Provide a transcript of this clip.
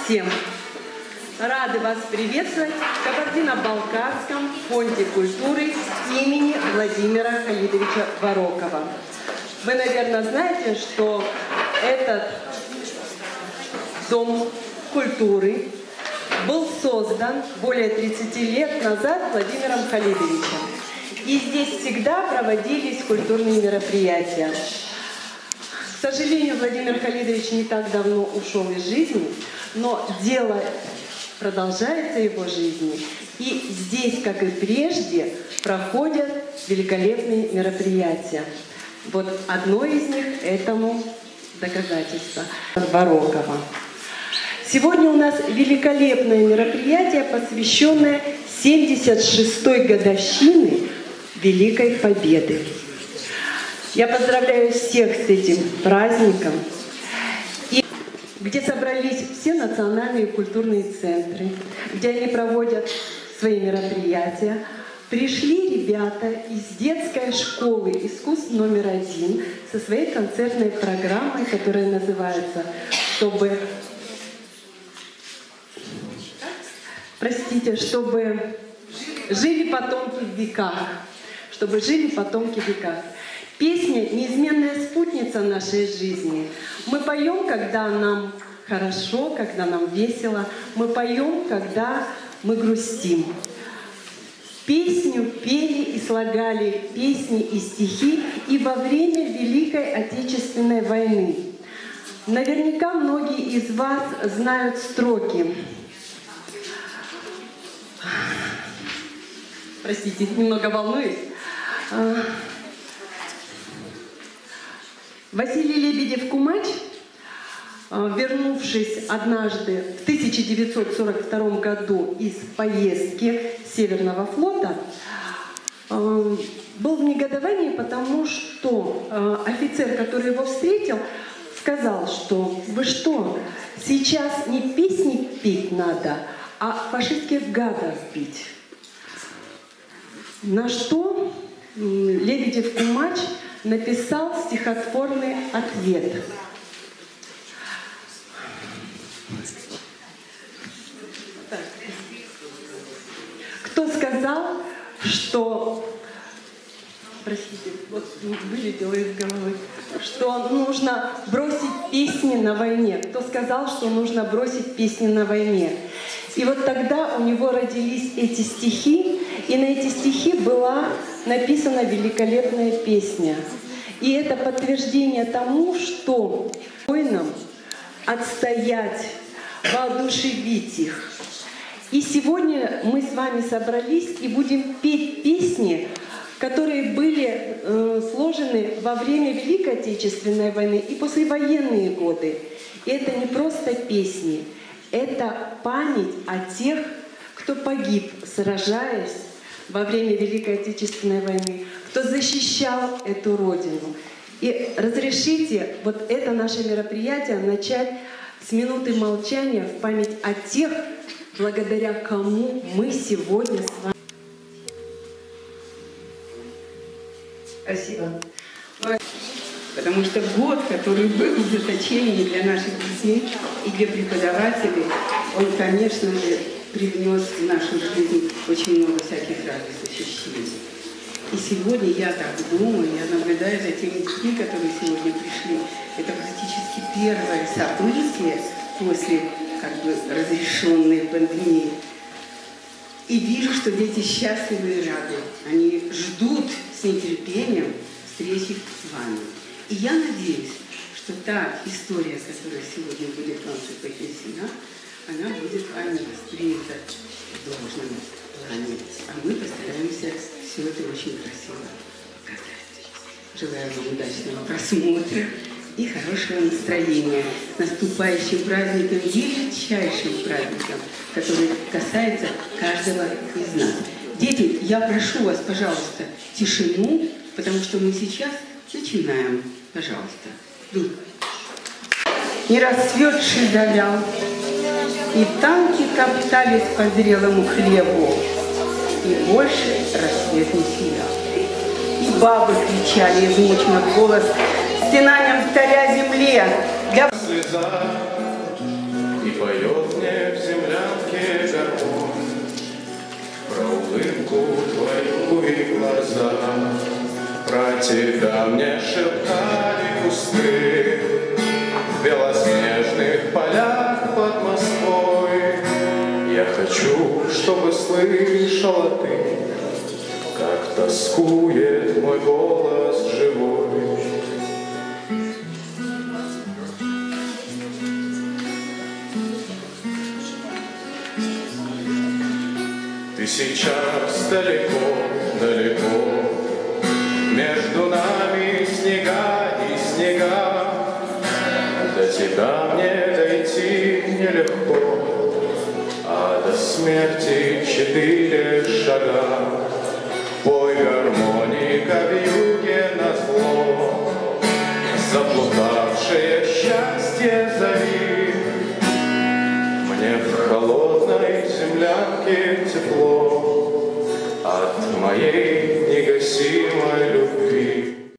всем! Рады вас приветствовать в Кабардино-Балкарском фонде культуры имени Владимира Халидовича Варокова. Вы, наверное, знаете, что этот дом культуры был создан более 30 лет назад Владимиром Халидовичем. И здесь всегда проводились культурные мероприятия. К сожалению, Владимир Халидович не так давно ушел из жизни, но дело продолжается его жизни. И здесь, как и прежде, проходят великолепные мероприятия. Вот одно из них этому доказательство Варокова. Сегодня у нас великолепное мероприятие, посвященное 76-й годовщине Великой Победы. Я поздравляю всех с этим праздником, где собрались все национальные культурные центры, где они проводят свои мероприятия. Пришли ребята из детской школы искусств номер 1 со своей концертной программой, которая называется «Чтобы жили потомки в веках». Чтобы жили потомки в веках. Песня — неизменная спутница нашей жизни. Мы поем, когда нам хорошо, когда нам весело. Мы поем, когда мы грустим. Песню пели и слагали песни и стихи и во время Великой Отечественной войны. Наверняка многие из вас знают строки. Простите, немного волнуюсь. Василий Лебедев-Кумач, вернувшись однажды в 1942 году из поездки Северного флота, был в негодовании, потому что офицер, который его встретил, сказал, что «Вы что, сейчас не песни петь надо, а фашистских гадов бить». На что Лебедев-Кумач написал стихотворный ответ. Кто сказал, что, простите, вот вылетело из головы, что нужно бросить песни на войне? Кто сказал, что нужно бросить песни на войне? И вот тогда у него родились эти стихи, и на эти стихи была написана великолепная песня. И это подтверждение тому, что воинам отстоять, воодушевить их. И сегодня мы с вами собрались и будем петь песни, которые были сложены во время Великой Отечественной войны и послевоенные годы. И это не просто песни, это память о тех, кто погиб, сражаясь во время Великой Отечественной войны, кто защищал эту Родину. И разрешите вот это наше мероприятие начать с минуты молчания в память о тех, благодаря кому мы сегодня с вами. Спасибо. Потому что год, который был в заточении для наших детей и для преподавателей, он, конечно же, привнес в нашу жизнь очень много всяких разных ощущений. И сегодня я так думаю, я наблюдаю за теми детьми, которые сегодня пришли. Это практически первое событие после разрешенной пандемии. И вижу, что дети счастливы и рады. Они ждут с нетерпением встречи с вами. И я надеюсь, что та история, которая сегодня будет вам преподнесена, она будет вами воспринята в должном плане. А мы постараемся все это очень красиво показать. Желаю вам удачного просмотра и хорошего настроения. Наступающим праздником, величайшим праздником, который касается каждого из нас. Дети, я прошу вас, пожалуйста, тишину, потому что мы сейчас начинаем. Пожалуйста. Не расцветший долял, и танки топтались по зрелому хлебу, и больше рассвет не сиял. И бабы кричали измученно в голос, стенанием вторя земле. Слеза, и поет мне тебя мне шептали кусты в белоснежных полях под Москвой. Я хочу, чтобы слышала ты, как тоскует мой голос живой. Ты сейчас далеко, далеко, между нами снега и снега. До тебя мне дойти нелегко, а до смерти 4 шага. Пой, гармоника, вьюге назло, заплутавшее счастье зови. Мне в холодной землянке тепло от моей негасимой